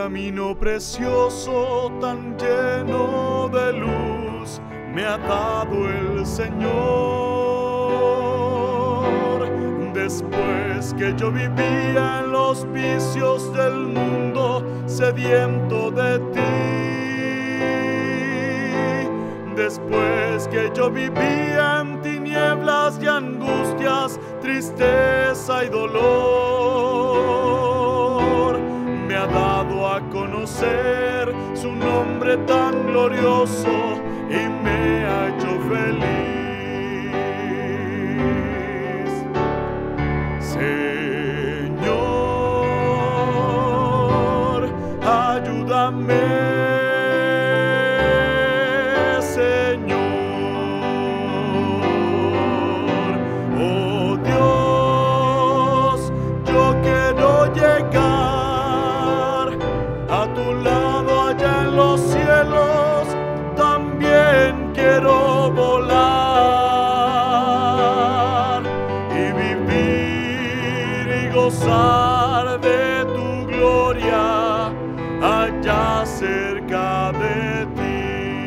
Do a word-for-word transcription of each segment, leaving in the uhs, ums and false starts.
camino precioso tan lleno de luz me ha dado el Señor. Después que yo vivía en los vicios del mundo, sediento de ti. Después que yo vivía en tinieblas y angustias, tristeza y dolor, me ha dado a conocer su nombre tan glorioso y me ha hecho feliz. Señor, ayúdame. Quiero volar y vivir y gozar de tu gloria allá cerca de ti.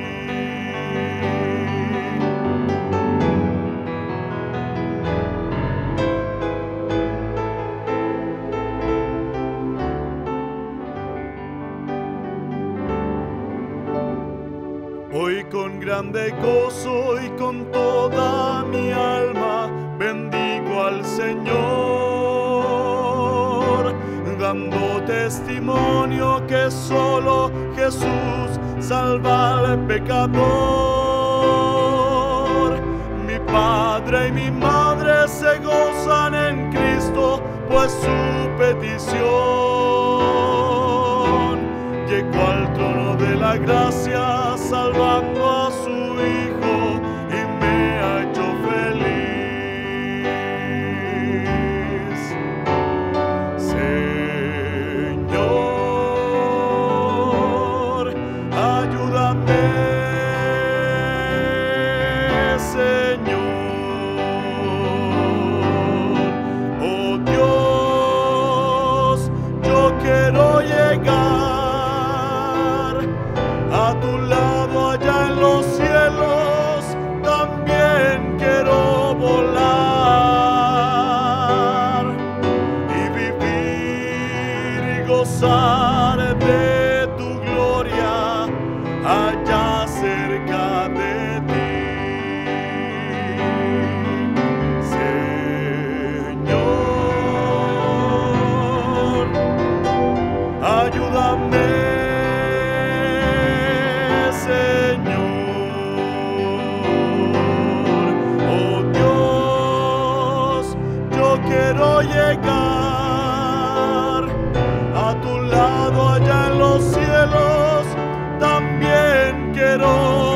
Hoy con grande gozo y con toda mi alma bendigo al Señor, dando testimonio que solo Jesús salva al pecador. Mi padre y mi madre se gozan en Cristo, pues su petición llegó al trono de la gracia, salvando a su Hijo y me ha hecho feliz. Señor, ayúdame, Señor. Oh Dios, yo quiero llegar a tu lado allá en los cielos, también quiero volar y vivir y gozar de tu gloria allá cerca de ti. Señor, ayúdame. Quiero llegar a tu lado allá en los cielos, también quiero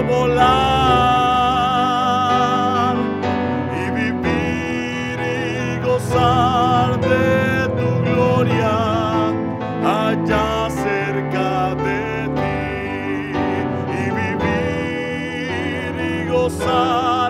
volar y vivir y gozar de tu gloria allá cerca de ti, y vivir y gozar